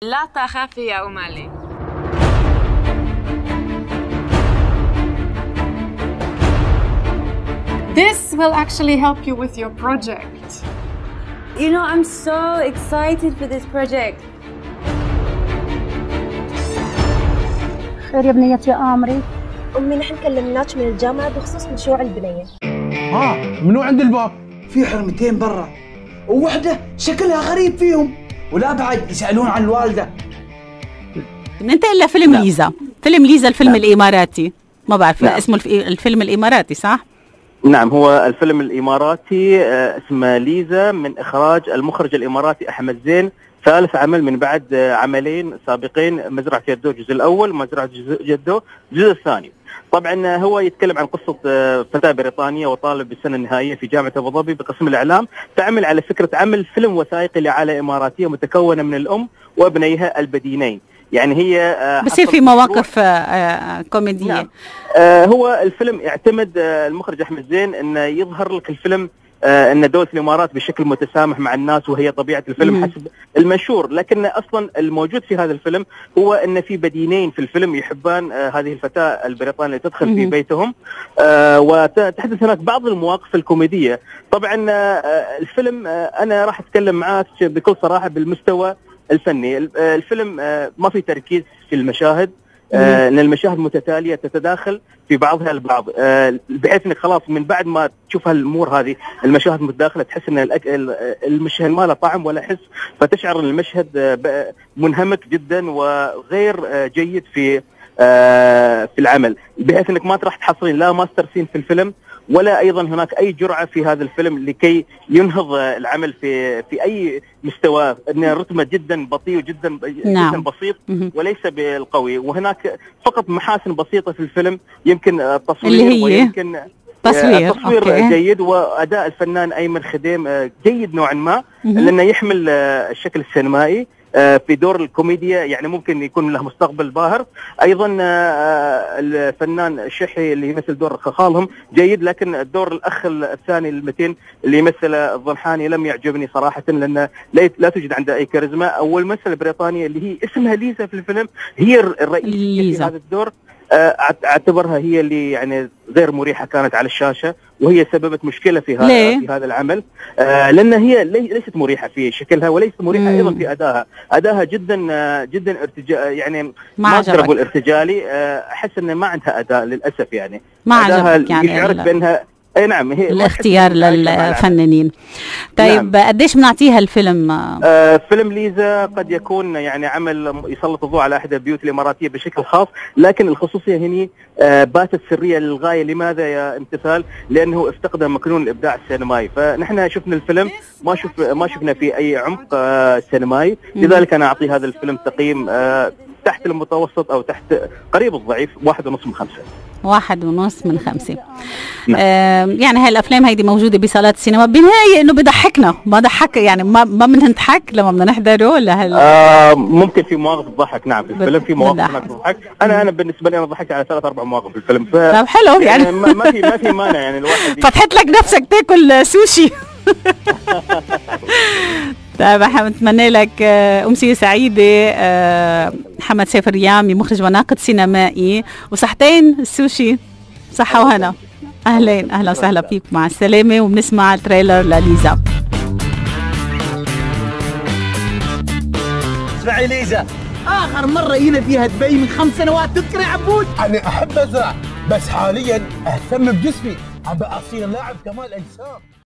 لا تخافي يا أمالي. This will actually help you with your project. You know, I'm so excited for this project. خير يا بنيتي آمري. أمي نحن كلمناك من الجامعة بخصوص مشروع البنية. منو عند الباب؟ في حرمتين برا ووحدة شكلها غريب فيهم، ولا بعد يسألون عن الوالدة. انت الا فيلم ليزا، فيلم ليزا الفيلم الإماراتي، ما بعرف اسمه الفيلم الإماراتي صح؟ نعم، هو الفيلم الإماراتي اسمه ليزا من إخراج المخرج الإماراتي أحمد زين، ثالث عمل من بعد عملين سابقين، مزرعة جدو الجزء الأول ومزرعة جدو الجزء الثاني. طبعا هو يتكلم عن قصة فتاة بريطانية وطالب بالسنة النهائية في جامعة أبو ظبي بقسم الإعلام، تعمل على فكرة عمل فيلم وثائقي لعائلة إماراتية متكونة من الأم وابنيها البدينين. يعني هي بصير في مواقف كوميدية. نعم. هو الفيلم يعتمد المخرج أحمد زين أنه يظهر لك الفيلم أن دولة الإمارات بشكل متسامح مع الناس، وهي طبيعة الفيلم حسب المنشور، لكن أصلا الموجود في هذا الفيلم هو أن في بدينين في الفيلم يحبان هذه الفتاة البريطانية اللي تدخل في بيتهم، وتحدث هناك بعض المواقف الكوميدية. طبعا الفيلم أنا راح أتكلم معاك بكل صراحة بالمستوى الفني. الفيلم ما في تركيز في المشاهد، ان المشاهد متتاليه تتداخل في بعضها البعض، بحيث انك خلاص من بعد ما تشوف هالامور هذه المشاهد متداخله تحس ان المشهد ما له طعم ولا حس، فتشعر ان المشهد منهمك جدا وغير جيد في العمل، بحيث انك ما راح تحصلين لا ماستر سين في الفيلم ولا ايضا هناك اي جرعه في هذا الفيلم لكي ينهض العمل في اي مستوى، انه رتمه جدا بطيء وجدا جدا بسيط وليس بالقوي. وهناك فقط محاسن بسيطه في الفيلم، يمكن التصوير ويمكن تصوير جيد، واداء الفنان ايمن خديم جيد نوعا ما، لانه يحمل الشكل السينمائي في دور الكوميديا، يعني ممكن يكون له مستقبل باهر. ايضا الفنان الشحي اللي يمثل دور خالهم جيد، لكن الدور الاخ الثاني المتين اللي يمثل الضنحاني لم يعجبني صراحه، لان لا توجد عنده اي كاريزما. او الممثله البريطانيه اللي هي اسمها ليزا في الفيلم هي الرئيسيه في هذا الدور، اعتبرها هي اللي يعني غير مريحه كانت على الشاشه، وهي سببت مشكله في هذا العمل، لان هي ليست مريحه في شكلها وليست مريحه ايضا في ادائها جدا يعني ما اقدر الارتجالي، احس انه ما عندها اداء للاسف، يعني ما عجبك يعني يشعرك بانها اي نعم هي الاختيار للفنانين. طيب نعم. قديش بنعطيها الفيلم؟ فيلم ليزا قد يكون يعني عمل يسلط الضوء على احدى البيوت الاماراتيه بشكل خاص، لكن الخصوصيه هنا باتت سريه للغايه. لماذا يا امتثال؟ لانه افتقد مكنون الابداع السينمائي، فنحن شفنا الفيلم ما شفنا فيه اي عمق سينمائي، لذلك انا اعطي هذا الفيلم تقييم تحت المتوسط او تحت قريب الضعيف، 1.5 من 5. 1.5 من 5. يعني هاي الافلام هيدي موجوده بصالات السينما، بالنهايه انه بضحكنا، ما ضحك يعني ما بدنا نضحك لما بدنا نحضره ولا ممكن في مواقف تضحك. نعم في الفيلم في مواقف تضحك. انا بالنسبه لي انا ضحكت على 3-4 مواقف في الفيلم. طيب حلو يعني ما في مانع يعني الواحد فتحت لك نفسك تاكل سوشي. طيب أتمنى لك أمسية سعيدة. محمد سيف الريامي مخرج وناقد سينمائي، وصحتين السوشي صحة وهنا. أهلا وسهلا فيك، مع السلامة، وبنسمع التريلر لليزا. اسمعي ليزا، آخر مرة هنا فيها دبي من 5 سنوات، تذكر يا عبود؟ أنا أحب أزرع، بس حاليا أهتم بجسمي، أبى أصير لاعب كمال أجسام.